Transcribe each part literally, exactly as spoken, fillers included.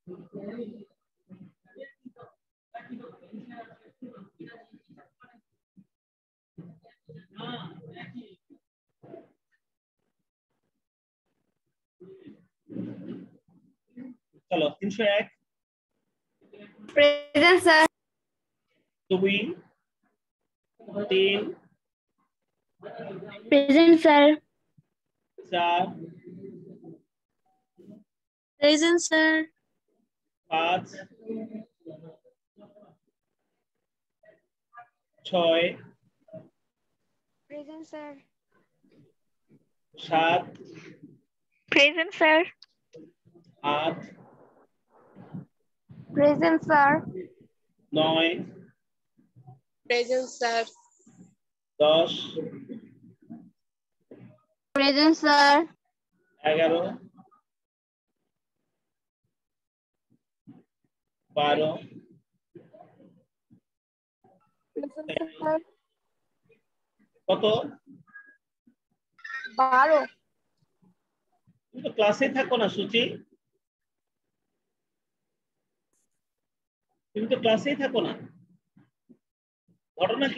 চলো তিনশো এক। Present sir. দুই তিন প্রেজেন্ট স্যার। চার প্রেজেন্ট স্যার। পাঁচ ছয় প্রেজেন্ট স্যার। সাত প্রেজেন্ট স্যার। আট প্রেজেন্ট স্যার। নয় প্রেজেন্ট স্যার। দশ প্রেজেন্ট স্যার। এগারো বারো কত? বারো। তুমি তো ক্লাসে থাকো না সুচি, তুমি তো ক্লাসেই থাকো না, ঘটনা কি?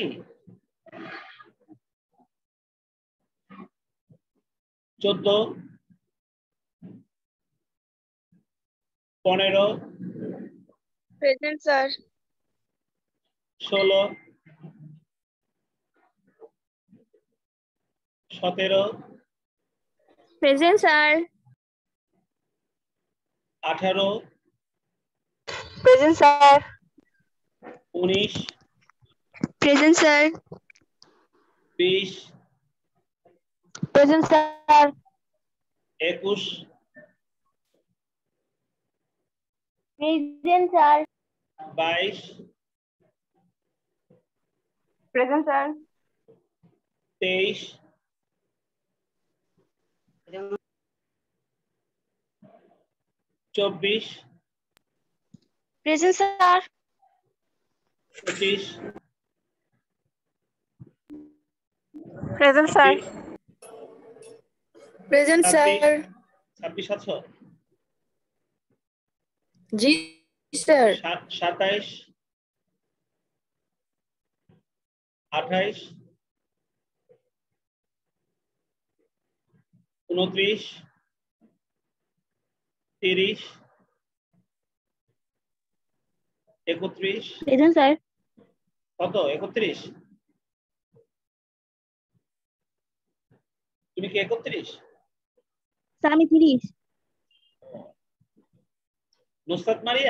চোদ্দ পনেরো প্রেজেন্ট স্যার। ষোলো সতেরো প্রেজেন্ট স্যার। আঠারো প্রেজেন্ট স্যার। উনিশ প্রেজেন্ট স্যার। বিশ প্রেজেন্ট স্যার। একুশ প্রেজেন্ট স্যার। বাইশ প্রেজেন্ট স্যার। তেইশ চব্বিশ প্রেজেন্ট স্যার। পঁচিশ প্রেজেন্ট স্যার। ছাব্বিশ প্রেজেন্ট ছাব্বিশ স্যার। ছাব্বিশ আছো? জি স্যার। সাত- সাতাইশ আঠাইশ উনত্রিশ তিরিশ একত্রিশ প্রেজেন্ট স্যার। কত? একত্রিশ? তুমি কি একত্রিশ? স্যার আমি তিরিশ। নুসরাত মারিয়া,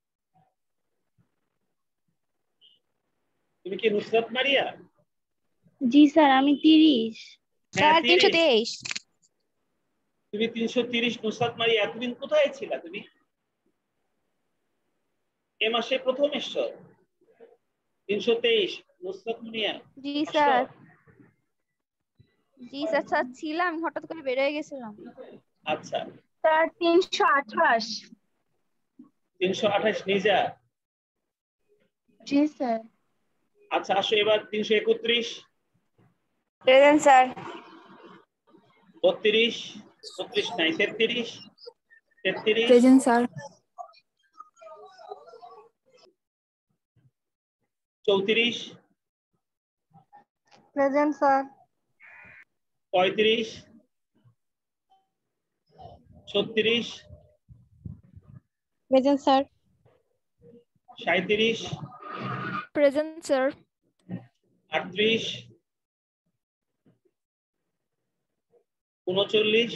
তুমি কি নুসরাত মারিয়া? জি স্যার আমি তিরিশ। হ্যাঁ, স্যার তিনশো তিরিশ। তেইশ। তুমি তিনশো তিরিশ নুসরাত মারিয়া, এতদিন কোথায় ছিলা তুমি? এ মাসে প্রথম এসছো? তিনশো তেইশ নুসরাত মারিয়া জি আসছো? স্যার। জি স্যার স্যার ছিলাম, হঠাৎ করে বের হয়ে গেছিলাম। আচ্ছা, স্যার তিনশো আঠাশ। তিনশো আঠাশ নিজা। জি স্যার। আচ্ছা আসো এবার তিনশো একত্রিশ প্রেজেন্ট স্যার। বত্রিশ বত্রিশ নাই তেত্রিশ তেত্রিশ প্রেজেন্ট স্যার। চৌত্রিশ প্রেজেন্ট স্যার। পঁয়ত্রিশ ছত্রিশ প্রেজেন্ট স্যার। সাঁইত্রিশ প্রেজেন্ট স্যার। আটত্রিশ উনচল্লিশ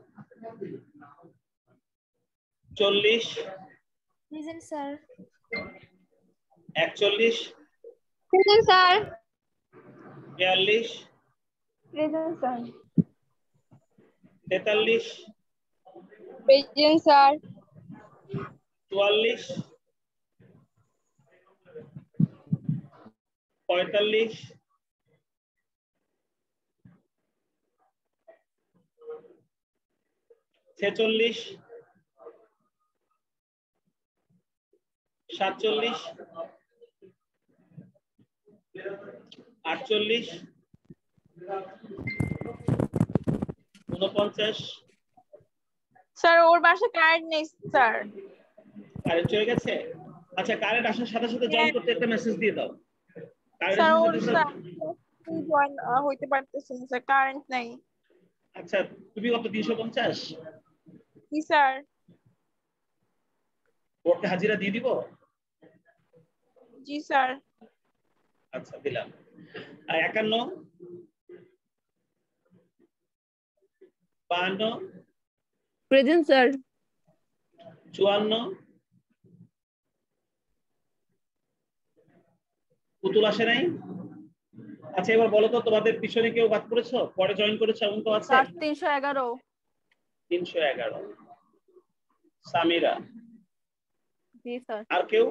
চল্লিশ প্রেজেন্ট স্যার। একচল্লিশ প্রেজেন্ট স্যার। বিয়াল্লিশ প্রেজেন্ট স্যার। তেতাল্লিশ প্রেজেন্ট স্যার। চুয়াল্লিশ পঁয়তাল্লিশ ছেচল্লিশ সাতচল্লিশ আটচল্লিশ উনপঞ্চাশ স্যার ওর বাসায় কারেন্ট নেই স্যার। কারেন্ট চলে গেছে? আচ্ছা, কারেন্ট আসার সাথে সাথে জয়েন করতে একটা মেসেজ দিয়ে দাও। কারেন্ট স্যার আসার ওর সাথে সাথে জয়েন হইতে পারতেছে না স্যার, কারেন্ট নাই। আচ্ছা, তুমি কত তিনশো পঞ্চাশ? জি স্যার। ওকে হাজিরা দিয়ে দিব? জি স্যার। আচ্ছা, দিলাম। আর একান্ন, বাহান্ন, প্রেজেন্ট স্যার। চুয়ান্ন, পুতুল আসে নাই? আচ্ছা, এবার বলো তো তোমাদের পিছনে কেউ বাদ করেছো, পরে জয়েন করেছো এমন তো আছে? তিনশো এগারো। তিনশো এগারো। সামিরা। জি স্যার। আর কেউ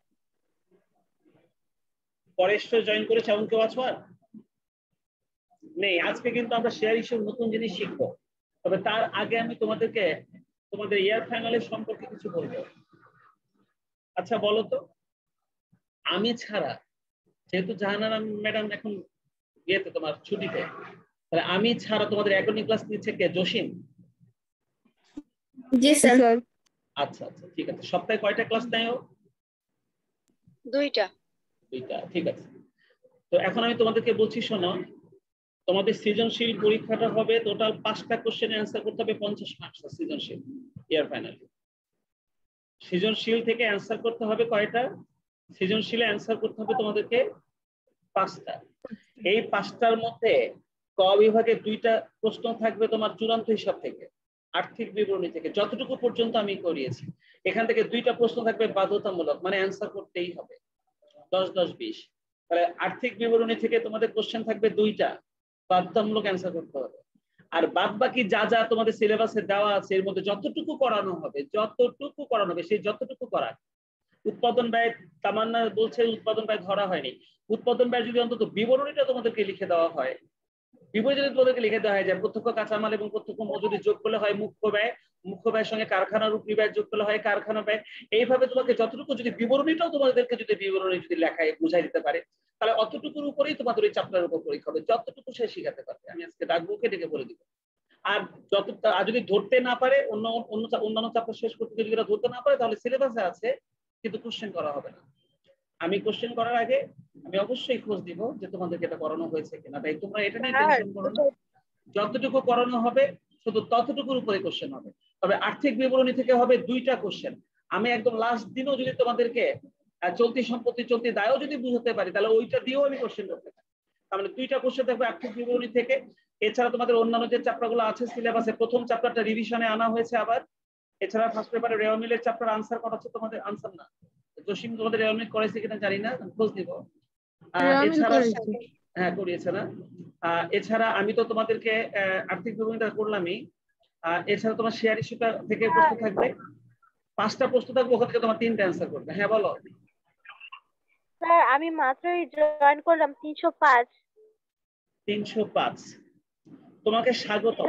পরে জয়েন করেছে এমন কেউ আছো আর নেই? আজকে কিন্তু আমরা শেয়ার ইস্যুর নতুন জিনিস শিখবো, তবে তার আগে আমি তোমাদেরকে তোমাদের ইয়ার ফাইনালের সম্পর্কে কিছু বলবো। আচ্ছা বলো তো, আমি ছাড়া, যেহেতু জাহানারা ম্যাডাম এখন ইয়েতে তোমার ছুটিতে, তাহলে আমি ছাড়া তোমাদের একাডেমিক ক্লাস নিচ্ছে কে? জসিম? জি স্যার। আচ্ছা আচ্ছা, ঠিক আছে। সপ্তাহে কয়টা ক্লাস নেয় ও? দুইটা। দুইটা, ঠিক আছে। তো এখন আমি তোমাদেরকে বলছি, শোনো, তোমাদের সৃজনশীল পরীক্ষাটা হবে টোটাল পাঁচটা কোশ্চেন অ্যান্সার করতে হবে, পঞ্চাশ মার্কস সৃজনশীল ইয়ার ফাইনালে। সৃজনশীল থেকে অ্যান্সার করতে হবে কয়টা? সৃজনশীলে অ্যান্সার করতে হবে তোমাদেরকে পাঁচটা। এই পাঁচটার মধ্যে ক বিভাগে দুইটা প্রশ্ন থাকবে তোমার চূড়ান্ত হিসাব থেকে, আর্থিক বিবরণী থেকে, যতটুকু পর্যন্ত আমি করিয়েছি। এখান থেকে দুইটা প্রশ্ন থাকবে বাধ্যতামূলক, মানে অ্যান্সার করতেই হবে, দশ দশ বিশ। তাহলে আর্থিক বিবরণী থেকে তোমাদের কোশ্চেন থাকবে দুইটা, বাধ্যতামূলক অ্যান্সার করতে হবে। আর বাদ বাকি যা যা তোমাদের সিলেবাসে দেওয়া আছে এর মধ্যে যতটুকু করানো হবে, যতটুকু করানো হবে সেই যতটুকু করা। উৎপাদন ব্যয়, তামান্না বলছে উৎপাদন ব্যয় ধরা হয়নি। উৎপাদন ব্যয় যদি অন্তত বিবরণীটা তোমাদেরকে লিখে দেওয়া হয়, বিবরণী যদি তোমাদেরকে লিখে দেওয়া হয় যে প্রত্যক্ষ কাঁচামাল এবং প্রত্যক্ষ মজুরি যোগ করলে হয় মুখ্য ব্যয়, মুখ্য ব্যয়ের সঙ্গে কারখানার উপরি ব্যয় যোগ করলে হয় কারখানা ব্যয়, এইভাবে তোমাকে যতটুকু যদি বিবরণীটাও তোমাদেরকে যদি বিবরণী যদি লেখায় বুঝাই দিতে পারে, তাহলে অতটুকুর উপরেই তোমাদের ওই চ্যাপ্টারের উপর পরীক্ষা হবে, যতটুকু সে শিখাতে পারবে। আমি আজকে ডাকবুকে ডেকে বলে দিব। আর যত আর যদি ধরতে না পারে, অন্য অন্য অন্যান্য চ্যাপ্টার শেষ করতে যদি ধরতে না পারে, তাহলে সিলেবাসে আছে কিন্তু কোশ্চেন করা হবে না। আমি কোশ্চেন করার আগে আমি অবশ্যই খোঁজ দিব যে তোমাদেরকে এটা করানো হয়েছে কিনা। তাই তোমরা এটা নিয়ে টেনশন করো না, যতটুকু করানো হবে শুধু ততটুকুর উপরে কোশ্চেন হবে। তবে আর্থিক বিবরণী থেকে হবে দুইটা কোশ্চেন। আমি একদম লাস্ট দিনও যদি তোমাদেরকে চলতি সম্পত্তি চলতি দায়ও যদি বুঝাতে পারি, তাহলে ওইটা দিয়েও আমি কোশ্চেন করতে পারি। তাহলে দুইটা কোশ্চেন থাকবে আর্থিক বিবরণী থেকে। এছাড়া তোমাদের অন্যান্য যে চ্যাপ্টারগুলো আছে সিলেবাসে, প্রথম চ্যাপ্টারটা রিভিশনে আনা হয়েছে আবার। এছাড়া ফার্স্ট পেপারে রেওয়ামিলের চ্যাপ্টার আনসার করা হচ্ছে তোমাদের, আনসার না, জসিম তোমাদের রেওয়ামিল করেছে কিনা জানি না, খোঁজ দিব। এছাড়া হ্যাঁ করিয়েছে না। এছাড়া আমি তো তোমাদেরকে আর্থিক বিবরণীটা করলামই। এছাড়া তোমার শেয়ার ইস্যুটা থেকে প্রশ্ন থাকবে, পাঁচটা প্রশ্ন থাকবে, ওখান থেকে তোমার তিনটা অ্যান্সার করবে। হ্যাঁ বলো। স্যার আমি মাত্রই জয়েন করলাম তিনশো পাঁচ। তিনশো পাঁচ, তোমাকে স্বাগত।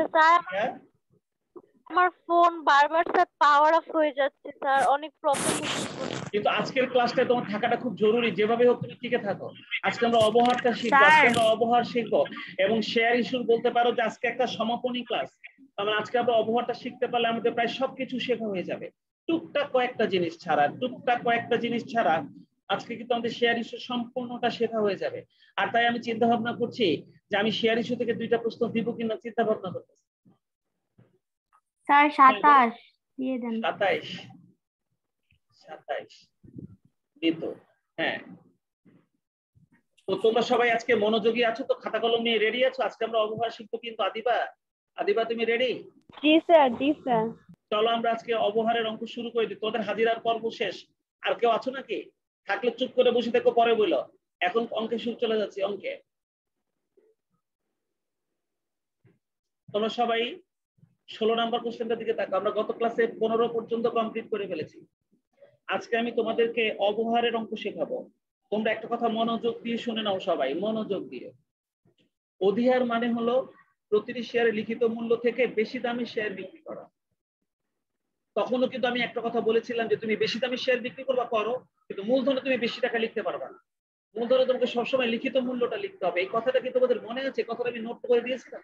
আমার ফোন বারবার স্যার পাওয়ার অফ হয়ে যাচ্ছে স্যার, অনেক প্রবলেম হচ্ছে। কিন্তু আজকের ক্লাসটা তোমার থাকাটা খুব জরুরি, যেভাবে হোক তুমি টিকে থাকো। আজকে আমরা অবহারটা শিখবো, আজকে আমরা অবহার শিখবো এবং শেয়ার ইস্যু বলতে পারো যে আজকে একটা সমাপনী ক্লাস। মানে আজকে আমরা অবহারটা শিখতে পারলে আমাদের প্রায় সবকিছু শেখা হয়ে যাবে, টুকটাক কয়েকটা জিনিস ছাড়া, টুকটাক কয়েকটা জিনিস ছাড়া আজকে কিন্তু আমাদের শেয়ার ইস্যু সম্পূর্ণটা শেখা হয়ে যাবে। আর তাই আমি চিন্তা ভাবনা করছি যে আমি শেয়ার ইস্যু থেকে দুইটা প্রশ্ন দিব কিনা চিন্তা ভাবনা করতেছি। স্যার সাতাশ দিয়ে দেন। সাতাইশ, সাতাইশ দিত। হ্যাঁ, তো তোমরা সবাই আজকে মনোযোগী আছো তো? খাতা কলম নিয়ে রেডি আছো? আজকে আমরা অবহার শিখবো কিন্তু। আদিবা, আদিবা তুমি রেডি? জি স্যার, জি স্যার। চলো আমরা আজকে অবহারের অঙ্ক শুরু করে দিই। তোদের হাজিরার পর্ব শেষ। আর কেউ আছো নাকি? থাকলে চুপ করে বসে দেখো, পরে বলো। এখন অঙ্কে শুরু চলে যাচ্ছে অঙ্কে। তোমরা সবাই ষোলো নাম্বার কোশ্চেনটার দিকে তাকাও। আমরা গত ক্লাসে পনেরো পর্যন্ত কমপ্লিট করে ফেলেছি। আজকে আমি তোমাদেরকে অবহারের অঙ্ক শেখাবো। তোমরা একটা কথা মনোযোগ দিয়ে শুনে নাও সবাই, মনোযোগ দিয়ে। অধিহার মানে হলো প্রতিটি শেয়ারের লিখিত মূল্য থেকে বেশি দামি শেয়ার বিক্রি করা। তখনও কিন্তু আমি একটা কথা বলেছিলাম যে তুমি বেশি দামি শেয়ার বিক্রি করবা করো, কিন্তু মূলধনে তুমি বেশি টাকা লিখতে পারবা না। মূলধনে তোমাকে সবসময় লিখিত মূল্যটা লিখতে হবে। এই কথাটা কি তোমাদের মনে আছে? কথাটা আমি নোট করে দিয়েছিলাম,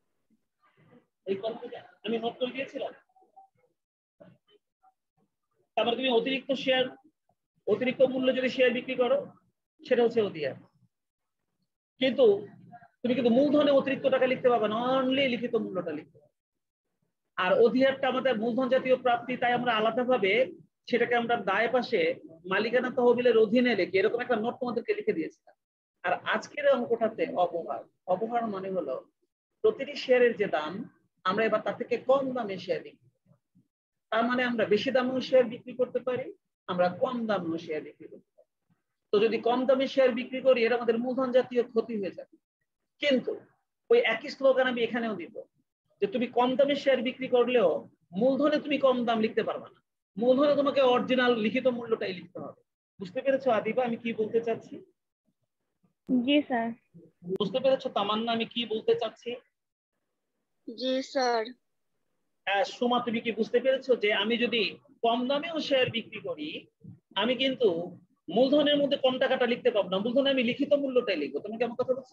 এই কথাটা আমি নোট করে দিয়েছিলাম। তারপরে তুমি অতিরিক্ত শেয়ার অতিরিক্ত মূল্য যদি শেয়ার বিক্রি করো সেটা হচ্ছে অধিহার। কিন্তু তুমি কিন্তু মূলধনে অতিরিক্ত টাকা লিখতে পারবে না, অনলি লিখিত মূল্যটা লিখতে পারবে। আর অধিহারটা আমাদের মূলধন জাতীয় প্রাপ্তি, তাই আমরা আলাদাভাবে সেটাকে আমরা দায় পাশে মালিকানা তহবিলের অধীনে লিখি, এরকম একটা নোট তোমাদেরকে লিখে দিয়েছিলাম। আর আজকের অঙ্কটাতে অবহার, অবহার মানে হলো প্রতিটি শেয়ারের যে দাম আমরা এবার তার থেকে কম দামে শেয়ার বিক্রি করি। তার মানে আমরা বেশি দামেও শেয়ার বিক্রি করতে পারি, আমরা কম দামেও শেয়ার বিক্রি করতে পারি। তো যদি কম দামে শেয়ার বিক্রি করি এটা আমাদের মূলধন জাতীয় ক্ষতি হয়ে যাবে। কিন্তু ওই একই স্লোগান আমি এখানেও দিব যে তুমি কম দামে শেয়ার বিক্রি করলেও মূলধনে তুমি কম দাম লিখতে পারবে না, মূলধনে তোমাকে অরিজিনাল লিখিত মূল্যটাই লিখতে হবে। বুঝতে পেরেছো আদিবা আমি কি বলতে চাচ্ছি? জি স্যার। বুঝতে পেরেছো তামান্না আমি কি বলতে চাচ্ছি? জি স্যার। হ্যাঁ সুমা তুমি কি বুঝতে পেরেছো যে আমি যদি কম দামেও শেয়ার বিক্রি করি আমি কিন্তু মূলধনের মধ্যে কম টাকাটা লিখতে পারবো না, মূলধনে আমি লিখিত মূল্যটাই লিখবো। তুমি কি আমার কথা বলছো?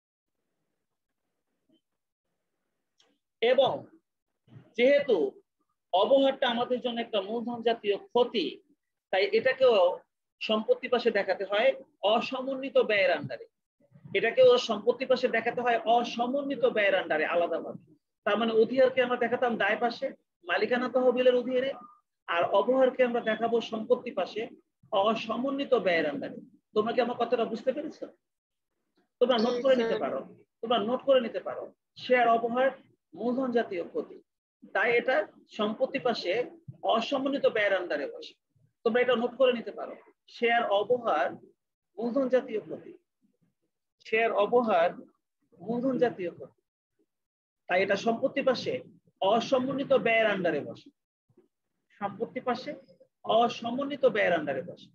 এবং যেহেতু অবহারটা আমাদের জন্য একটা মূলধন জাতীয় ক্ষতি, তাই এটাকেও সম্পত্তি পাশে দেখাতে হয় অসমন্বিত ব্যয়ের আন্ডারে, এটাকেও সম্পত্তি পাশে দেখাতে হয় অসমন্বিত ব্যয়ের আন্ডারে আলাদাভাবে। তার মানে অধিহারকে আমরা দেখাতাম দায় পাশে মালিকানা তহবিলের অধীনে, আর অবহারকে আমরা দেখাবো সম্পত্তি পাশে অসমন্বিত ব্যয়ের আন্ডারে। তোমরা কি আমার কথাটা বুঝতে পেরেছো? তোমরা নোট করে নিতে পারো, তোমরা নোট করে নিতে পারো শেয়ার অবহার মূলধন জাতীয় ক্ষতি, তাই এটা সম্পত্তি পাশে অসমন্বিত ব্যয়ের আন্ডারে বসে। তোমরা এটা নোট করে নিতে পারো শেয়ার অবহার মূলধন জাতীয় ক্ষতি, শেয়ার অবহার মূলধন জাতীয় ক্ষতি, তাই এটা সম্পত্তি পাশে অসমন্বিত ব্যয়ের আন্ডারে বসে, সম্পত্তি পাশে অসমন্বিত ব্যয়ের আন্ডারে বসে,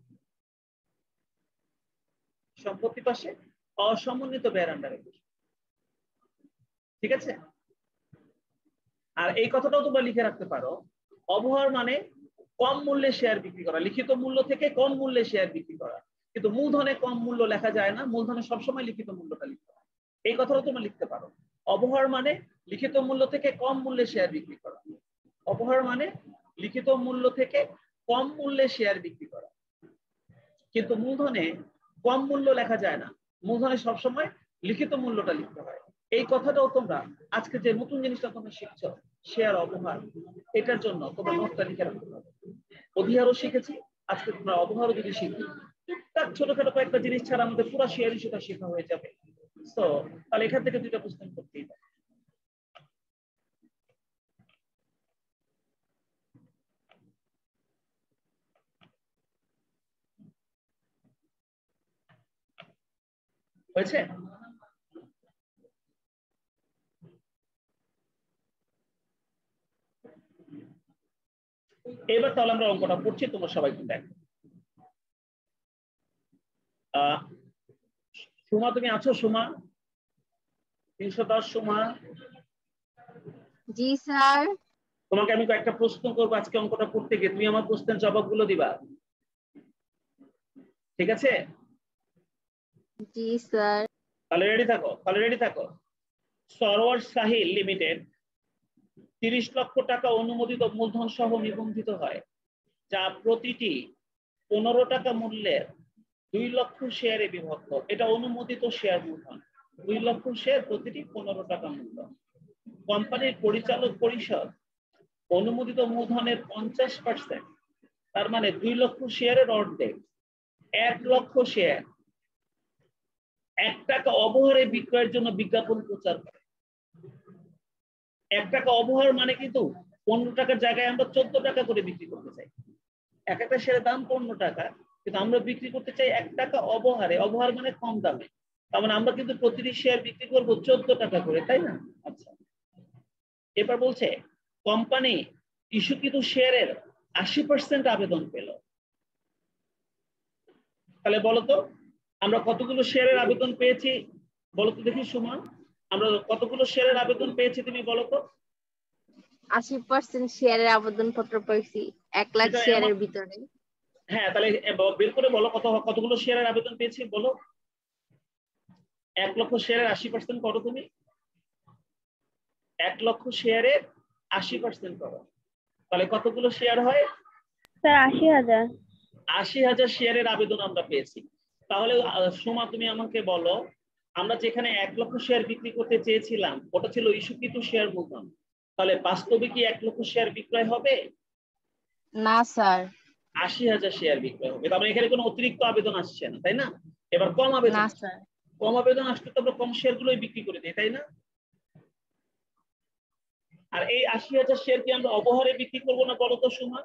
সম্পত্তি পাশে অসমন্বিত ব্যয়ের আন্ডারে বসে। ঠিক আছে? আর এই কথাটাও তোমরা লিখে রাখতে পারো অবহার মানে কম মূল্যে শেয়ার বিক্রি করা, লিখিত মূল্য থেকে কম মূল্যে শেয়ার বিক্রি করা। কিন্তু মূলধনে কম মূল্য লেখা যায় না, মূলধনে সবসময় লিখিত মূল্যটা লিখতে হয়। এই কথাটাও তোমরা লিখতে পারো অবহার মানে লিখিত মূল্য থেকে কম মূল্যে শেয়ার বিক্রি করা, অবহার মানে লিখিত মূল্য থেকে কম মূল্যে শেয়ার বিক্রি করা। কিন্তু মূলধনে কম মূল্য লেখা যায় না, মূলধনে সবসময় লিখিত মূল্যটা লিখতে হয়। এই কথাটাও তোমরা আজকে যে নতুন জিনিসটা তোমরা শিখছো শেয়ার অবহার, এটার জন্য তোমরা নোটটা লিখে রাখতে পারো। অধিহারও শিখেছি, আজকে তোমরা অবহারও যদি শিখি টুকটাক ছোটখাটো কয়েকটা জিনিস ছাড়া আমাদের পুরো শেয়ার ইস্যুটা শেখা হয়ে যাবে। তো তাহলে এখান থেকে দুইটা প্রশ্ন করতেই পারে। হয়েছে? এবার তাহলে আমরা অঙ্কটা পড়ছি, তোমরা সবাই একটু দেখো। আহ সুমা তুমি আছো? সুমা তিনশো দশ। সুমা? জি স্যার। তোমাকে আমি একটা প্রশ্ন করবো আজকে অঙ্কটা করতে গিয়ে, তুমি আমার প্রশ্নের জবাবগুলো দিবা, ঠিক আছে? জি স্যার। তাহলে রেডি থাকো, তাহলে রেডি থাকো। সরওয়ার সাহিল লিমিটেড তিরিশ লক্ষ টাকা অনুমোদিত মূলধন সহ নিবন্ধিত হয়, যা প্রতিটি পনেরো টাকা মূল্যের দুই লক্ষ শেয়ারে বিভক্ত। এটা অনুমোদিত শেয়ার মূলধন, দুই লক্ষ শেয়ার প্রতিটি পনেরো টাকা মূল্য। কোম্পানির পরিচালক পরিষদ অনুমোদিত মূলধনের পঞ্চাশ পার্সেন্ট, তার মানে দুই লক্ষ শেয়ারের অর্ধেক এক লক্ষ শেয়ার এক টাকা অবহারে বিক্রয়ের জন্য বিজ্ঞাপন প্রচার করে। এক টাকা অবহার মানে কিন্তু পনেরো টাকার জায়গায় আমরা চোদ্দ টাকা করে বিক্রি করতে চাই। এক একটা শেয়ারের দাম পনেরো টাকা, কিন্তু আমরা বিক্রি করতে চাই এক টাকা অবহারে, অবহার মানে কম দামে। তার মানে আমরা কিন্তু প্রতিটি শেয়ার বিক্রি করবো চোদ্দ টাকা করে, তাই না? আচ্ছা, এবার বলছে কোম্পানি ইস্যুকৃত শেয়ারের আশি পার্সেন্ট আবেদন পেল। তাহলে বলতো আমরা কতগুলো শেয়ারের আবেদন পেয়েছি বলতো দেখি সুমন, আমরা কতগুলো শেয়ারের আবেদন পেয়েছি তুমি বলতো? আশি পার্সেন্ট শেয়ারের আবেদন পত্র পেয়েছি এক লাখ শেয়ারের ভিতরে। হ্যাঁ, তাহলে বের করে বলো কত কতগুলো শেয়ারের আবেদন পেয়েছি বলো। এক লক্ষ শেয়ারের আশি পার্সেন্ট করো তুমি, এক লক্ষ শেয়ারের আশি পার্সেন্ট করো, তাহলে কতগুলো শেয়ার হয়? স্যার আশি হাজার আশি হাজার শেয়ারের আবেদন আমরা পেয়েছি। তাহলে সোমা তুমি আমাকে বলো, আমরা যেখানে এক লক্ষ শেয়ার বিক্রি করতে চেয়েছিলাম ওটা ছিল ইস্যুকৃত শেয়ার মূলধন, তাহলে বাস্তবে কি এক লক্ষ শেয়ার বিক্রয় হবে? না স্যার। আশি হাজার শেয়ার বিক্রয় হবে। তার মানে এখানে কোনো অতিরিক্ত আবেদন আসছে না, তাই না? এবার কম আবেদন, না স্যার। কম আবেদন আসলে তো আমরা কম শেয়ার গুলোই বিক্রি করে দিই, তাই না? আর এই আশি হাজার শেয়ার কি আমরা অবহারে বিক্রি করবো না বলো তো সোমা?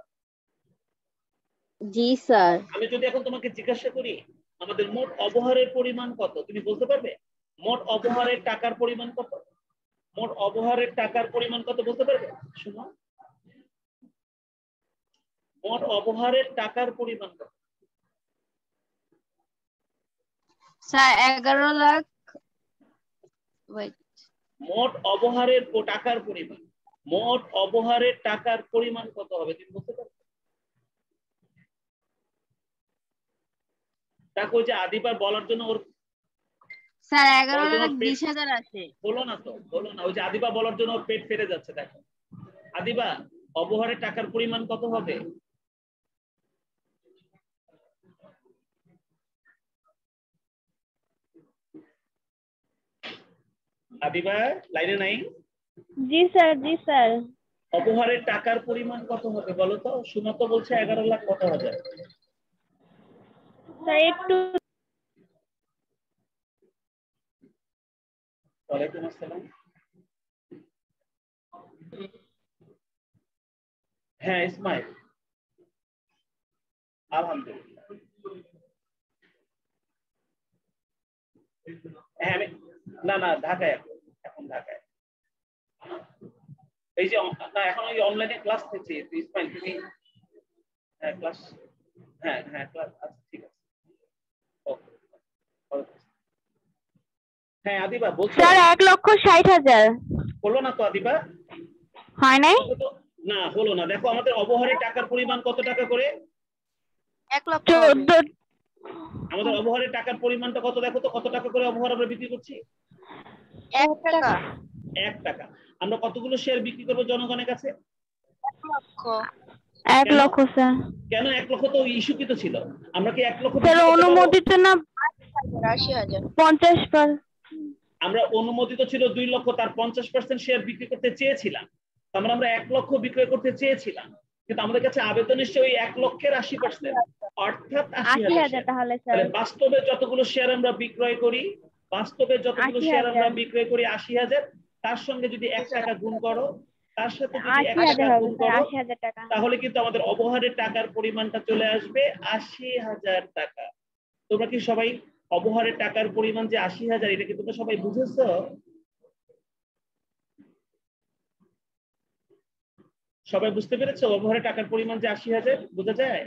জি স্যার। আমি যদি এখন তোমাকে জিজ্ঞাসা করি আমাদের মোট অবহারের পরিমাণ কত, তুমি বলতে পারবে? মোট অবহারের টাকার পরিমাণ কত? মোট অবহারের টাকার পরিমাণ কত বলতে পারবে সোমা? মোট অবহারের টাকার পরিমাণ কত? স্যার এগারো লাখ। মোট অবহারের টাকার পরিমাণ, মোট অবহারের টাকার পরিমাণ কত হবে তুমি বলতে পারবে? দেখো যে আদিবার বলার জন্য ওর স্যার এগারো লাখ বিশ হাজার আছে। বলো না তো, বলো না, ওই যে আদিবা বলার জন্য ওর পেট ফেটে যাচ্ছে। দেখো আদিবা, অবহারের টাকার পরিমাণ কত হবে? আদিবা লাইনে নাই? জি স্যার জি স্যার অবহারের টাকার পরিমাণ কত হবে বলো তো? সুমা তো বলছে এগারো লাখ কত হাজার। স্যার একটু। ওয়ালাইকুম আসসালাম। হ্যাঁ ইসমাইল, আলহামদুলিল্লাহ। হ্যাঁ আমি না না ঢাকায়, এখন ঢাকায়। এই যে না এখন ওই অনলাইনে ক্লাস নিচ্ছি। ইসমাইল তুমি হ্যাঁ ক্লাস, হ্যাঁ হ্যাঁ ক্লাস আচ্ছা ঠিক আছে ওকে। হ্যাঁ আদিবা বলছো। স্যার এক লক্ষ ষাট হাজার হলো না তো আদিবা? হয় নাই? না হলো না। দেখো আমাদের অবহারের টাকার পরিমাণ কত টাকা করে? এক লক্ষ চোদ্দ। আমাদের অবহারের টাকার পরিমাণটা কত দেখো তো, কত টাকা করে অবহার আমরা বিক্রি করছি? এক টাকা। এক টাকা। আমরা কতগুলো শেয়ার বিক্রি করবো জনগণের কাছে? এক লক্ষ। এক লক্ষ স্যার। কেন এক লক্ষ? তো ইস্যুকৃত ছিল। আমরা কি এক লক্ষ স্যার অনুমোদিত না আশি হাজার পঞ্চাশ পার। আমরা অনুমোদিত ছিল দুই লক্ষ, তার পঞ্চাশ পার্সেন্ট শেয়ার বিক্রি করতে চেয়েছিলাম। আমরা আমরা এক লক্ষ বিক্রয় করতে চেয়েছিলাম, কিন্তু আমাদের কাছে আবেদন এসছে ওই এক লক্ষের আশি পার্সেন্ট অর্থাৎ আশি হাজার। তাহলে স্যার বাস্তবে যতগুলো শেয়ার আমরা বিক্রয় করি, বাস্তবে যতগুলো শেয়ার আমরা বিক্রয় করি আশি হাজার, তার সঙ্গে যদি এক টাকা গুণ করো, তার সাথে যদি এক টাকা গুণ করো, তাহলে কিন্তু আমাদের অবহারের টাকার পরিমাণটা চলে আসবে আশি হাজার টাকা। তোমরা কি সবাই অবহারের টাকার পরিমাণ যে আশি হাজার এটা কি তোমরা সবাই বুঝেছো? সবাই বুঝতে পেরেছো অবহারের টাকার পরিমাণ যে আশি হাজার? বোঝা যায়?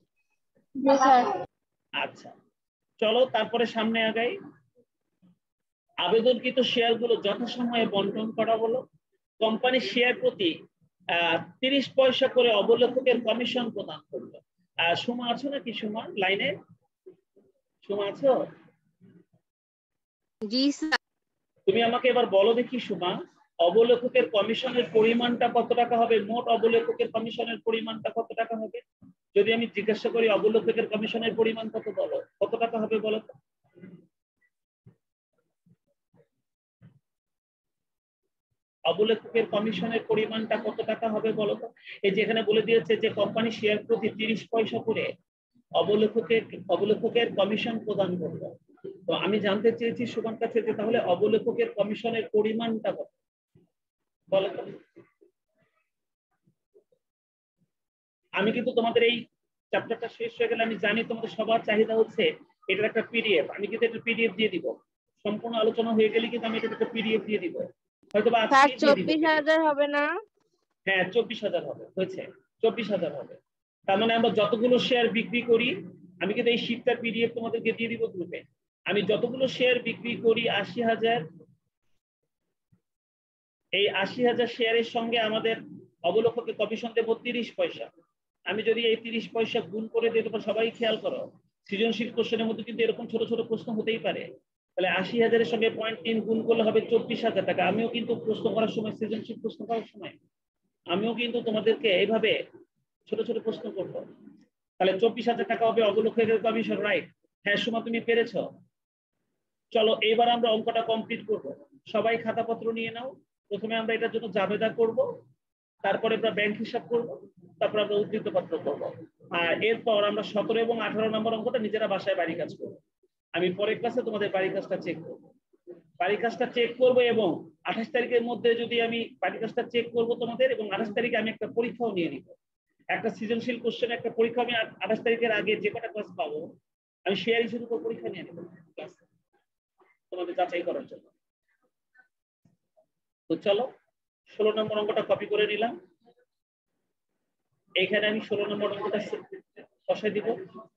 আচ্ছা চলো তারপরে সামনে আগাই। আবেদনকৃত শেয়ার গুলো যথাসময়ে বন্টন করা হলো। কোম্পানি শেয়ার প্রতি আহ তিরিশ পয়সা করে অবলেখকের কমিশন প্রদান করলো। আহ সুমা আছো নাকি? সুমা লাইনে? সুমা আছো? জি স্যার। তুমি আমাকে এবার বলো দেখি সুমা, অবলেখকের কমিশনের পরিমাণটা কত টাকা হবে? মোট অবলেখকের কমিশনের পরিমাণটা কত টাকা হবে? যদি আমি জিজ্ঞাসা করি অবলেখকের কমিশনের পরিমাণ কত, বলো কত টাকা হবে বলো তো? অবলেখকের কমিশনের পরিমাণটা কত টাকা হবে বলো তো? এই যে এখানে বলে দিয়েছে যে কোম্পানি শেয়ার প্রতি তিরিশ পয়সা করে অবলেখকের অবলেখকের কমিশন প্রদান করবে। তো আমি জানতে চেয়েছি সুমার কাছে যে তাহলে অবলেখকের কমিশনের পরিমাণটা কত বলো তো? আমি কিন্তু তোমাদের এই চ্যাপ্টারটা শেষ হয়ে গেলে আমি জানি তোমাদের সবার চাহিদা হচ্ছে এটার একটা পিডিএফ। আমি কিন্তু একটা পিডিএফ দিয়ে দিব। সম্পূর্ণ আলোচনা হয়ে গেলে কিন্তু আমি এটা একটা পিডিএফ দিয়ে দিব। হয়তো বা আজকে চব্বিশ হাজার হবে না? হ্যাঁ চব্বিশ হাজার হবে, হয়েছে চব্বিশ হাজার হবে। তার মানে আমরা যতগুলো শেয়ার বিক্রি করি, আমি কিন্তু এই শীটটার পিডিএফ তোমাদেরকে দিয়ে দিব গ্রুপে। আমি যতগুলো শেয়ার বিক্রি করি আশি হাজার, এই আশি হাজার শেয়ারের সঙ্গে আমাদের অবলেখকে কমিশন দেবো তিরিশ পয়সা। আমি যদি এই তিরিশ পয়সা গুণ করে দিই, তোমরা সবাই খেয়াল করো সৃজনশীল কোশ্চেনের মধ্যে কিন্তু এরকম ছোট ছোট প্রশ্ন হতেই পারে। তাহলে আশি হাজারের সঙ্গে পয়েন্ট তিন গুণ করলে হবে চব্বিশ হাজার টাকা। আমিও কিন্তু প্রশ্ন করার সময়, সৃজনশীল প্রশ্ন করার সময় আমিও কিন্তু তোমাদেরকে এইভাবে ছোট ছোট প্রশ্ন করবো। তাহলে চব্বিশ হাজার টাকা হবে অবলোকনের কমিশন, রাইট? হ্যাঁ সুমা তুমি পেরেছো। চলো এবার আমরা অঙ্কটা কমপ্লিট করব। সবাই খাতাপত্র নিয়ে নাও। প্রথমে আমরা এটার জন্য জাবেদা করব, তারপরে আমরা ব্যাংক হিসাব করব, তারপর আমরা উদ্ধৃত পত্র করব। আর এরপর আমরা সতেরো এবং আঠারো নম্বর অঙ্কটা নিজেরা বাসায় বাড়ি কাজ করব। আমি পরের ক্লাসে তোমাদের বাড়ি কাজটা চেক করব। বাড়ি কাজটা চেক করব এবং আঠাশ তারিখের মধ্যে যদি আমি বাড়ি কাজটা চেক করব তোমাদের, এবং আঠাশ তারিখে আমি একটা পরীক্ষাও নিয়ে নিব। একটা সৃজনশীল কোশ্চেন একটা পরীক্ষা আমি আঠাশ তারিখের আগে যে কটা ক্লাস পাবো আমি শেয়ার হিসেবে পরীক্ষা নিয়ে নেব ক্লাসে তোমাদের যাচাই করার জন্য। তো চলো ষোলো নম্বর অঙ্কটা কপি করে নিলাম। এইখানে আমি ষোলো নম্বর অঙ্কটা বসাই দিব।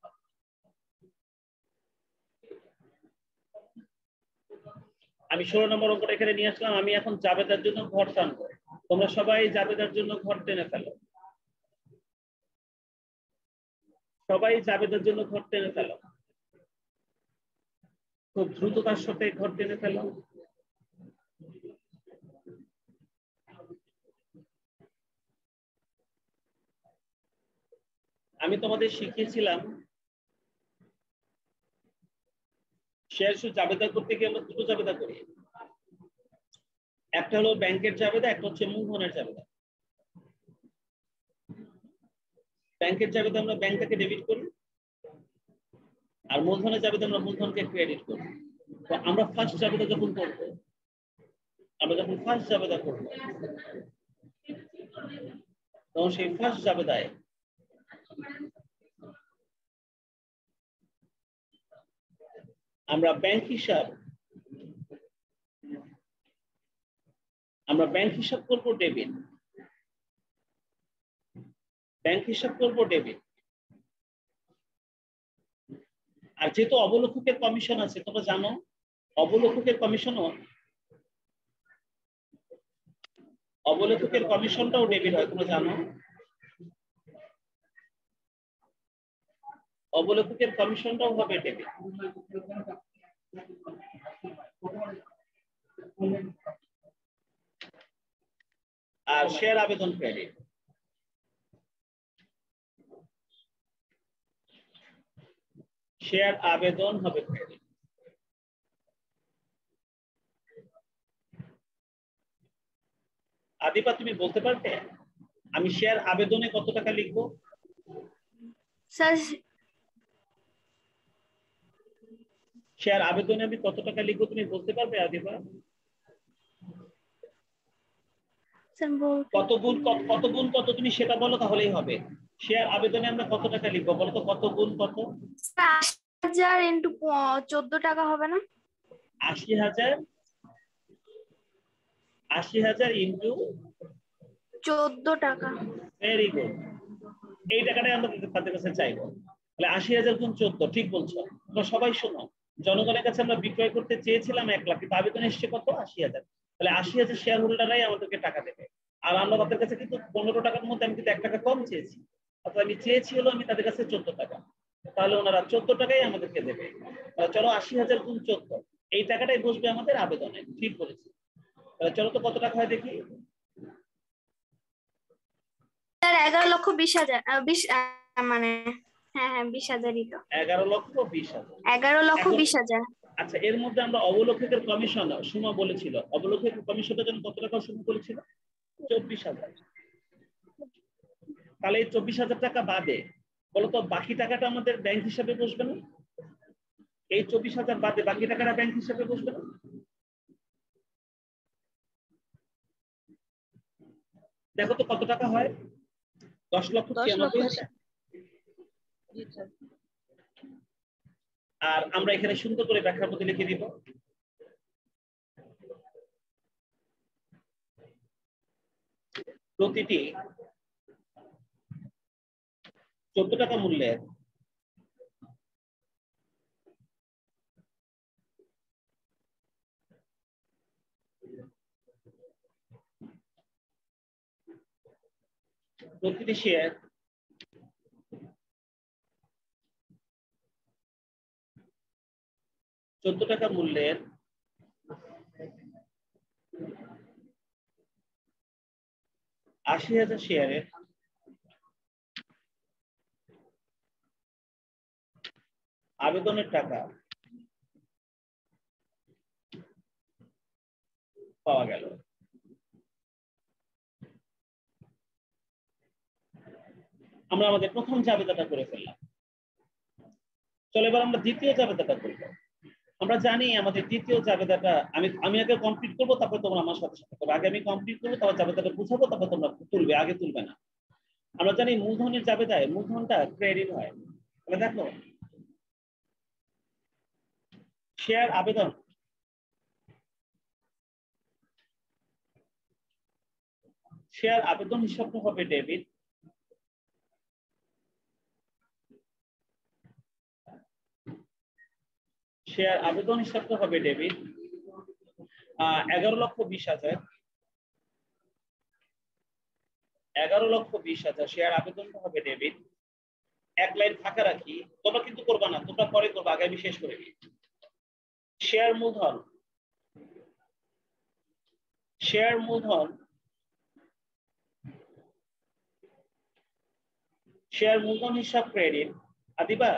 আমি ষোলো নম্বর অঙ্কটা এখানে নিয়ে আসলাম। আমি এখন জাবেদার জন্য ঘর টানবো। তোমরা সবাই জাবেদার জন্য ঘর টেনে ফেলো। সবাই জাবেদার জন্য ঘর টেনে ফেলো, খুব দ্রুততার সাথে ঘর টেনে ফেলো। আমি তোমাদের শিখিয়েছিলাম শেয়ার সুদ জাবেদা করতে গিয়ে আমরা দুটো জাবেদা করি, একটা হলো ব্যাংকের জাবেদা, একটা হচ্ছে মূলধনের জাবেদা। ব্যাংকের জাবেদা আমরা ব্যাংকটাকে ডেবিট করি, আর মূলধনের জাবেদা আমরা মূলধনকে ক্রেডিট করি। তো আমরা ফার্স্ট জাবেদা যখন করবো, আমরা যখন ফার্স্ট জাবেদা করবো তখন সেই ফার্স্ট জাবেদায় আমরা ব্যাংক হিসাব আমরা ব্যাংক হিসাব করব ডেবিট, ব্যাংক হিসাব করব ডেবিট। আর যেহেতু অবলোককের কমিশন আছে, তোমরা জানো অবলোককের কমিশনও অবলোককের কমিশনটাও ডেবিট হয়, তোমরা জানো অবলোককের কমিশনটাও হবে ডেবিট। আর শেয়ার আবেদন ক্রেডিট। শেয়ার আবেদন হবে ক্রেডিট। আদিপা তুমি বলতে পারবে আমি শেয়ার আবেদনে কত টাকা লিখবো? স্যার শেয়ার আবেদনে আমি কত টাকা লিখবো তুমি বলতে পারবে আদিপা? কত গুণ কত কত গুণ কত তুমি সেটা বলো তাহলেই হবে। শেয়ার আবেদনে আমরা কত টাকা লিখবো বলো তো, কত গুণ কত? আশি হাজার ইন্টু চোদ্দ টাকা হবে না? আশি হাজার আশি হাজার ইন্টু চোদ্দ টাকা। Very good. এই টাকাটাই আমরা তাদের কাছে চাইবো। তাহলে আশি হাজার গুণ চোদ্দ, ঠিক বলছো। তোমরা সবাই শোনো, জনগণের কাছে আমরা বিক্রয় করতে চেয়েছিলাম এক লাখ, কিন্তু আবেদন এসছে কত? আশি হাজার। তাহলে আশি হাজার শেয়ার হোল্ডাররাই আমাদেরকে টাকা দেবে। আর আমরা তাদের কাছে কিন্তু পনেরো টাকার মধ্যে আমি কিন্তু এক টাকা কম চেয়েছি, অর্থাৎ আমি চেয়েছি হলো আমি তাদের কাছে চোদ্দ টাকা, তাহলে ওনারা চোদ্দ টাকাই আমাদেরকে দেবে। তাহলে চলো আশি হাজার গুণ চোদ্দ, এই টাকাটাই বসবে আমাদের আবেদনে। ঠিক বলেছি। তাহলে চলো তো কত টাকা হয় দেখি। এগারো লক্ষ বিশ হাজার বিশ মানে হ্যাঁ হ্যাঁ বিশ হাজারই তো। এগারো লক্ষ বিশ হাজার এগারো লক্ষ বিশ হাজার। আচ্ছা, এর মধ্যে আমরা অবলোককের কমিশন সুমা বলেছিল, অবলোককের কমিশনের জন্য কত টাকা সুমা বলেছিল? চব্বিশ হাজার। তাহলে এই চব্বিশ হাজার টাকা বাদে বলতো বাকি টাকাটা আমাদের ব্যাংক হিসাবে বসবে না? এই চব্বিশ হাজার বাদে বাকি টাকাটা ব্যাংক হিসাবে বসবে না? দেখো তো কত টাকা হয়? দশ লক্ষ ছিয়ানব্বই হাজার। আর আমরা এখানে সুন্দর করে ব্যাখ্যার মধ্যে লিখে দিব প্রতিটি চোদ্দ টাকা মূল্যের প্রতিটি শেয়ার চোদ্দ টাকা মূল্যের আশি হাজার শেয়ারের আবেদনের টাকা পাওয়া গেল। আমরা আমাদের প্রথম জাবেদাটা করে ফেললাম। চলো এবার আমরা দ্বিতীয় জাবেদাটা করব। আমরা জানি আমাদের দ্বিতীয় জাবেদাটা আমি আমি আগে কমপ্লিট করবো, তারপর তোমরা আমার সাথে সাথে করবে। আগে আমি কমপ্লিট করবো, তারপর জাবেদাটা বুঝাবো, তারপর তোমরা তুলবে, আগে তুলবে না। আমরা জানি মূলধনের জাবেদায় মূলধনটা ক্রেডিট হয়। তাহলে দেখো শেয়ার আবেদন শেয়ার আবেদন হিসাবটা হবে ডেবিট, শেয়ার আবেদন হিসাবটা হবে ডেবিট আহ এগারো লক্ষ বিশ হাজার এগারো লক্ষ বিশ হাজার শেয়ার আবেদনটা হবে ডেবিট। এক লাইন ফাঁকা রাখি, তোমরা কিন্তু করবা না, তোমরা পরে করবা, আগে আমি শেষ করে দিই। শেয়ার মূলধন শেয়ার মূলধন শেয়ার মূলধন হিসাব ক্রেডিট। আদিবা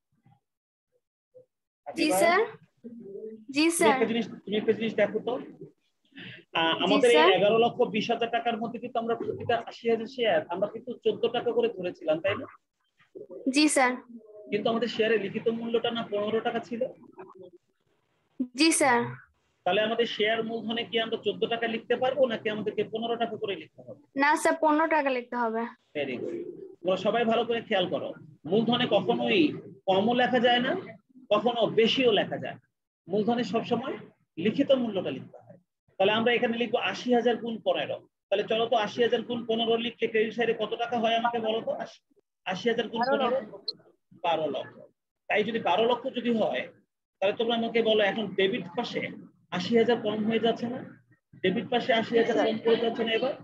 জি স্যার জি স্যার একটা জিনিস তুমি একটা জিনিস দেখো তো, আমাদের এই এগারো লক্ষ বিশ হাজার টাকার মধ্যে কিন্তু আমরা প্রতিটা আশি হাজার শেয়ার আমরা কিন্তু চোদ্দ টাকা করে ধরেছিলাম, তাই না? জি স্যার। কিন্তু আমাদের শেয়ারের লিখিত মূল্যটা না পনেরো টাকা ছিল। জি স্যার। তাহলে আমাদের শেয়ার মূলধনে কি আমরা চোদ্দ টাকা লিখতে পারবো, নাকি আমাদেরকে পনেরো টাকা করে লিখতে হবে? না স্যার, পনেরো টাকা লিখতে হবে। Very good. তোমরা সবাই ভালো করে খেয়াল করো, মূলধনে কখনোই কমও লেখা যায় না, কখনো বেশিও লেখা যায় না। মূলধনে সবসময় লিখিত মূল্যটা লিখতে হয়। তাহলে আমরা এখানে লিখবো আশি হাজার গুণ পনেরো। তাহলে চলো তো আশি হাজার গুণ পনেরো লিখলে ক্রেডিট সাইডে কত টাকা হয় আমাকে বলো তো? আশি হাজার গুণ পনেরো বারো লক্ষ। তাই যদি বারো লক্ষ যদি হয়, তাহলে তোমরা আমাকে বলো এখন ডেবিট পাশে আশি হাজার কম হয়ে যাচ্ছে না? ডেবিট পাশে আশি হাজার কম পড়ে যাচ্ছে না? এবার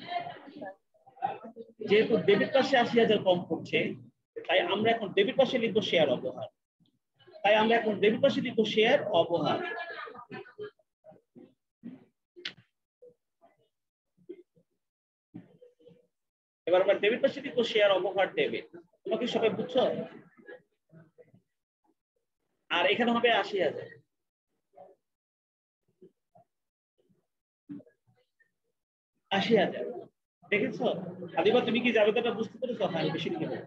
যেহেতু ডেবিট পাশে আশি হাজার কম পড়ছে, তাই আমরা এখন ডেবিট পাশে লিখবো শেয়ার অবহার। তাই আমরা এখন ডেবিট পাশে লিখবো শেয়ার অবহার। এবার আমরা ডেবিট পাশে লিখবো শেয়ার অবহার ডেবিট। তোমাকে সবাই বুঝছো? আর এখানে হবে আশি হাজার। আশি হাজার দেখেছো? আদিবা তুমি কি জাবেদাটা বুঝতে পেরেছো? হ্যাঁ, বেশি লিখে দেবো।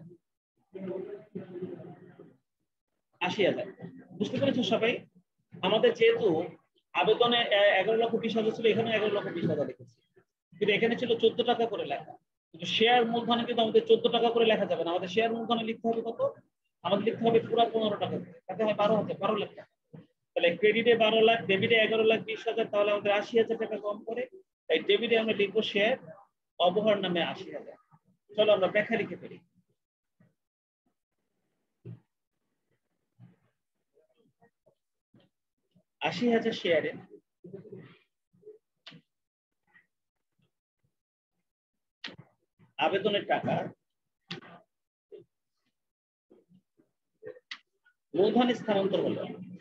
আশি হাজার বুঝতে পেরেছো সবাই? আমাদের যেহেতু আবেদনে এগারো লক্ষ বিশ হাজার ছিল, এখানে এগারো লক্ষ বিশ হাজার লিখেছি, কিন্তু এখানে ছিল চোদ্দ টাকা করে লেখা। কিন্তু শেয়ার মূলধনে কিন্তু আমাদের চোদ্দ টাকা করে লেখা যাবে না। আমাদের শেয়ার মূলধনে লিখতে হবে কত? আমাদের লিখতে হবে পুরো পনেরো টাকা, তাতে হয় বারো হাজার বারো লাখ টাকা। তাহলে ক্রেডিটে বারো লাখ, ডেবিটে এগারো লাখ বিশ হাজার, তাহলে আমাদের আশি হাজার টাকা কম করে। তাই ডেবিটে আমরা লিখবো শেয়ার অবহার নামে আশি হাজার। চলো আমরা ব্যাখ্যা লিখে ফেলি। আশি হাজার শেয়ারে আবেদনের টাকা মূলধনে স্থানান্তর হলো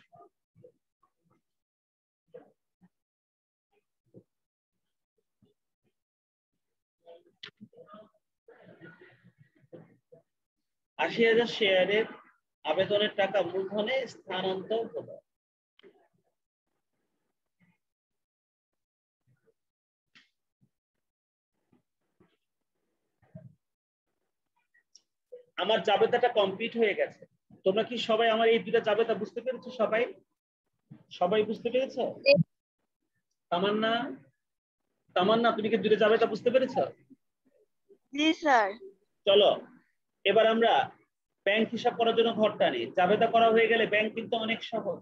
আশি হাজার শেয়ারের আবেদনের টাকা মূলধনে স্থানান্তর হলো। আমার জাবেদাটা কমপ্লিট হয়ে গেছে। তোমরা কি সবাই আমার এই দুটা জাবেদা বুঝতে পেরেছো? সবাই সবাই বুঝতে পেরেছো? তামান্না তামান্না তুমি কি দুটো জাবেদা বুঝতে পেরেছো? জি স্যার। চলো এবার আমরা ব্যাংক হিসাব করার জন্য ঘরটা নিই। জাবেদা করা হয়ে গেলে ব্যাংক কিন্তু অনেক সহজ।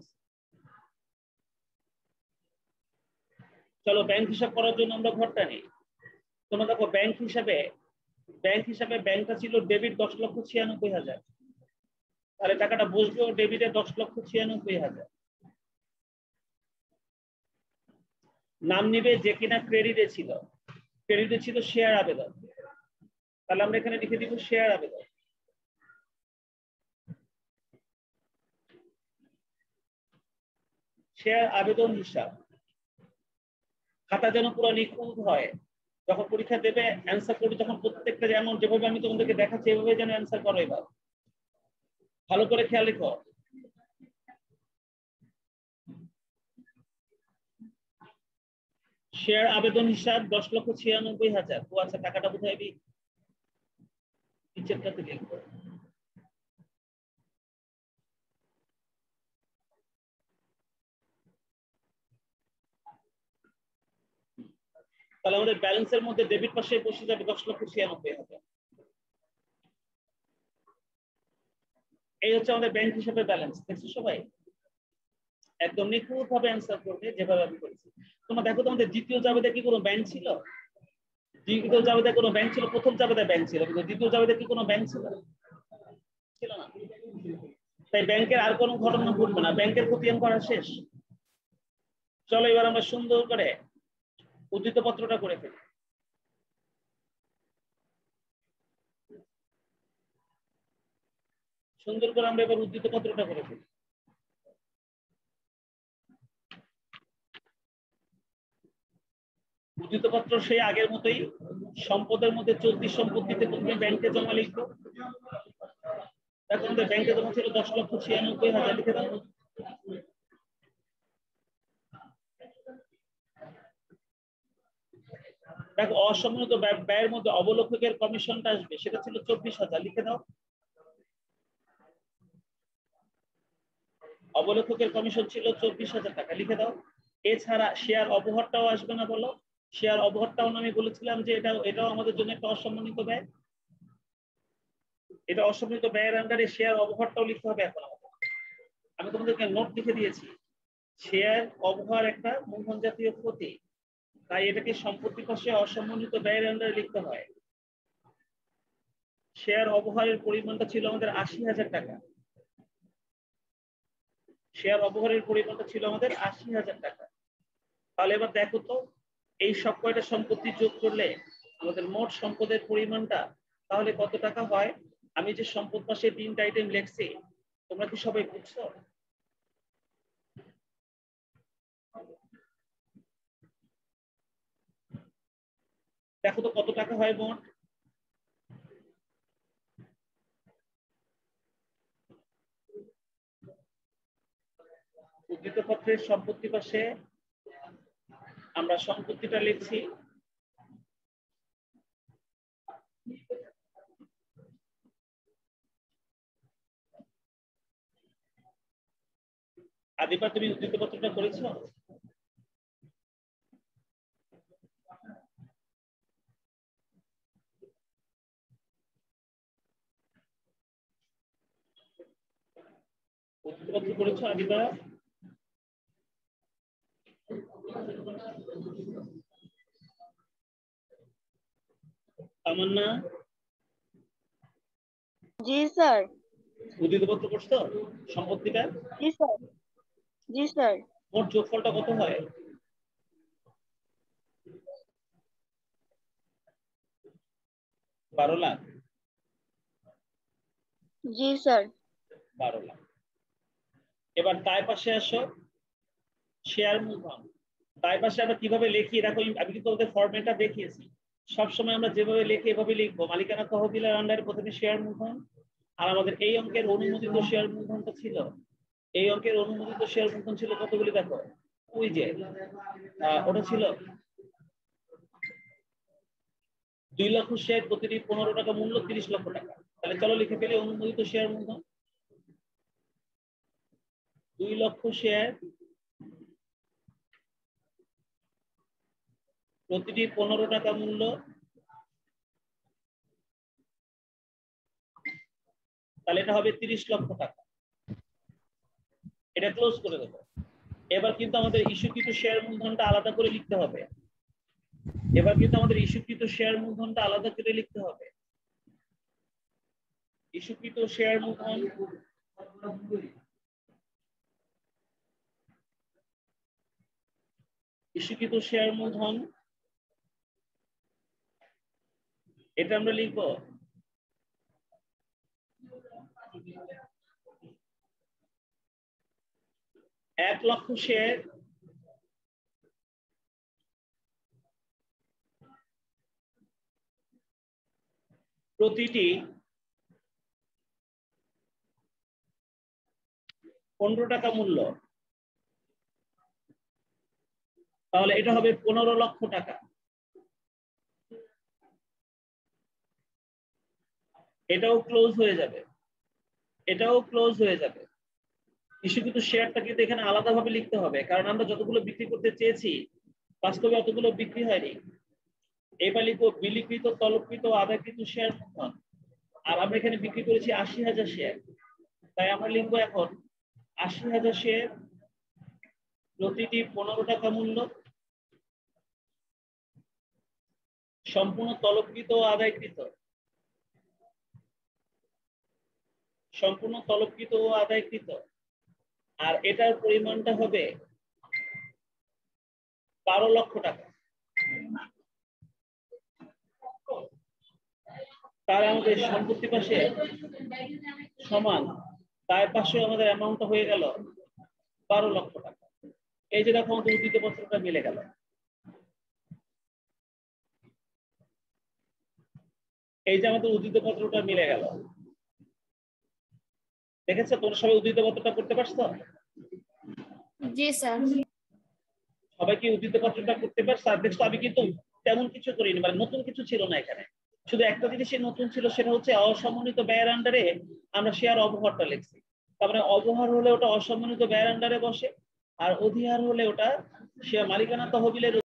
চলো ব্যাংক হিসাব করার জন্য আমরা ঘরটা নিই। তোমরা দেখো ব্যাংক হিসাবে ব্যাংক হিসাবে ব্যাংকটা ছিল ডেবিট দশ লক্ষ ছিয়ানব্বই হাজার। তাহলে টাকাটা বসবেও ডেবিটে দশ লক্ষ ছিয়ানব্বই হাজার। নাম নিবে যে কিনা ক্রেডিটে ছিল। ক্রেডিটে ছিল শেয়ার আবেদন। তাহলে আমরা এখানে লিখে দিব শেয়ার আবেদন। শেয়ার আবেদন হিসাব। খাতা যেন পুরো নিখুঁত হয়। যখন পরীক্ষা দেবে অ্যান্সার করবে, তখন প্রত্যেকটা যেমন যেভাবে আমি তোমাদেরকে দেখাচ্ছি এভাবে যেন অ্যান্সার করো। এবার ভালো করে খেয়াল রেখো, শেয়ার আবেদন হিসাব দশ লক্ষ ছিয়ানব্বই হাজার। ও আচ্ছা, টাকাটা কোথায় দিই? নিচেরটাতে লিখবো। তাহলে আমাদের ব্যালেন্সের মধ্যে ডেবিট পাশে বসে যাবে দশ লক্ষ ছিয়ানব্বই হাজার। এই হচ্ছে আমাদের ব্যাংক হিসাবে ব্যালেন্স। দেখছো সবাই? একদম নিখুঁত ভাবে অ্যান্সার করবে যেভাবে আমি করেছি। তোমরা দেখো, তোমাদের দ্বিতীয় জাবেদা কি কোনো ব্যাংক ছিল? দ্বিতীয় জাবেদা কোনো ব্যাংক ছিল? প্রথম জাবেদা ব্যাংক ছিল, কিন্তু দ্বিতীয় জাবেদা কি কোনো ব্যাংক ছিল? ছিল না। তাই ব্যাংকের আর কোনো ঘটনা ঘটবে না, ব্যাংকের খতিয়ান করা শেষ। চলো এবার আমরা সুন্দর করে উদ্ধৃত পত্রটা করে ফেলি। সুন্দর করে আমরা এবার উদ্ধৃত পত্রটা করে ফেলি। উদ্ধৃত পত্র সেই আগের মতোই, সম্পদের মধ্যে চলতি সম্পত্তিতে প্রথমে ব্যাংকে জমা লিখবো। এখন আমাদের ব্যাংকে জমা ছিল দশ লক্ষ ছিয়ানব্বই হাজার, লিখে দাও। দেখো, অসম্মিলিত ব্যয়ের মধ্যে অবলোককের কমিশনটা আসবে, সেটা ছিল চব্বিশ হাজার, লিখে দাও। অবলোককের কমিশন ছিল চব্বিশ হাজার টাকা, লিখে দাও। এছাড়া শেয়ার অবহরটাও আসবে না? বলো, শেয়ার অবহরটাও আমি বলেছিলাম যে এটা এটাও আমাদের জন্য একটা অসম্মানিত ব্যয়। এটা অসম্মিলিত ব্যয়ের আন্ডারে শেয়ার অবহরটাও লিখতে হবে। এখন আমি তোমাদেরকে নোট লিখে দিয়েছি, শেয়ার অবহর একটা মূলধন জাতীয় ক্ষতি, তাই এটাকে সম্পত্তি পাশে অসম্মানিত ব্যয়ের আন্ডারে লিখতে হয়। শেয়ার অবহারের পরিমাণটা ছিল আমাদের আশি হাজার টাকা। শেয়ার অবহারের পরিমাণটা ছিল আমাদের আশি হাজার টাকা। তাহলে এবার দেখো তো, এই সব কয়টা সম্পত্তি যোগ করলে আমাদের মোট সম্পদের পরিমাণটা তাহলে কত টাকা হয়? আমি যে সম্পদ পাশে তিনটা আইটেম লিখছি, তোমরা কি সবাই বুঝছো? দেখো তো কত টাকা হয় মোট। উদ্ধৃত পত্রের সম্পত্তি পাশে আমরা সম্পত্তিটা লিখছি আদিবা, তুমি উদ্ধৃত পত্রটা করেছো? উদ্ধৃত পত্র করেছো আদিবা? তামান্না? জি স্যার। উদ্ধৃত পত্র করছো সম্পত্তিটা? জি স্যার। জি স্যার। মোট যোগফলটা কত হয়? বারো লাখ। জি স্যার। বারো লাখ। এবার দায় পাশে আসো, শেয়ার মূলধন। দায় পাশে আমরা কিভাবে লিখি দেখো, আমি কিন্তু ওদের ফরম্যাটটা দেখিয়েছি। সবসময় আমরা যেভাবে লিখি এভাবে লিখবো। মালিকানা তহবিলের আন্ডারে প্রথমে শেয়ার মূলধন, আর আমাদের এই অঙ্কের অনুমোদিত শেয়ার মূলধনটা ছিল, এই অঙ্কের অনুমোদিত শেয়ার মূলধন ছিল কতগুলি দেখো, ওই যে ওটা ছিল দুই লক্ষ শেয়ার, প্রতিটি পনেরো টাকা মূল্য তিরিশ লক্ষ টাকা। তাহলে চলো লিখে ফেলি অনুমোদিত শেয়ার মূলধন। দুই লক্ষ শেয়ার, প্রতিটি পনেরো টাকা মূল্য, তাহলে এটা হবে তিরিশ লক্ষ টাকা। এটা ক্লোজ করে দেবো। এবার কিন্তু আমাদের ইস্যুকৃত শেয়ার মূলধনটা আলাদা করে লিখতে হবে। এবার কিন্তু আমাদের ইস্যুকৃত শেয়ার মূলধনটা আলাদা করে লিখতে হবে। ইস্যুকৃত শেয়ার মূলধন ইস্যুকৃত শেয়ার মূলধন এটা আমরা লিখব এক লক্ষ শেয়ার, প্রতিটি পনেরো টাকা মূল্য, তাহলে এটা হবে পনেরো লক্ষ টাকা। এটাও ক্লোজ হয়ে যাবে, এটাও ক্লোজ হয়ে যাবে। ইস্যুকৃত শেয়ারটা কিন্তু এখানে আলাদাভাবে লিখতে হবে, কারণ আমরা যতগুলো বিক্রি করতে চেয়েছি বাস্তবে অতগুলো বিক্রি হয়নি। এবার লিখবো বিলিকৃত, তলবকৃত, আদায়কৃত শেয়ার। আর আমরা এখানে বিক্রি করেছি আশি হাজার শেয়ার, তাই আমরা লিখবো এখন আশি হাজার শেয়ার, প্রতিটি পনেরো টাকা মূল্য, সম্পূর্ণ তলবকৃত ও আদায়কৃত, সম্পূর্ণ তলবকৃত ও আদায়কৃত। আর এটার পরিমাণটা হবে বারো লক্ষ টাকা। তার আমাদের সম্পত্তি পাশে সমান, তার পাশে আমাদের অ্যামাউন্টটা হয়ে গেল বারো লক্ষ টাকা। এই যে দেখো আমাদের উদ্ধৃত পত্রটা মিলে গেল। এই যে আমাদের উদ্ধৃত পত্রটা মিলে গেল। দেখেছো তোমরা সবাই উদ্ধৃত পত্রটা করতে পারছো? জি স্যার। সবাই কি উদ্ধৃত পত্রটা করতে পারছো? আর দেখছো আমি কিন্তু তেমন কিছু করিনি, মানে নতুন কিছু ছিল না এখানে। শুধু একটা জিনিসই নতুন ছিল, সেটা হচ্ছে অসমন্বিত ব্যয়ের আন্ডারে আমরা শেয়ার অবহারটা লিখছি। তারপরে অবহার হলে ওটা অসমন্বিত ব্যয়ের আন্ডারে বসে, আর অধিহার হলে ওটা শেয়ার মালিকানা তহবিলের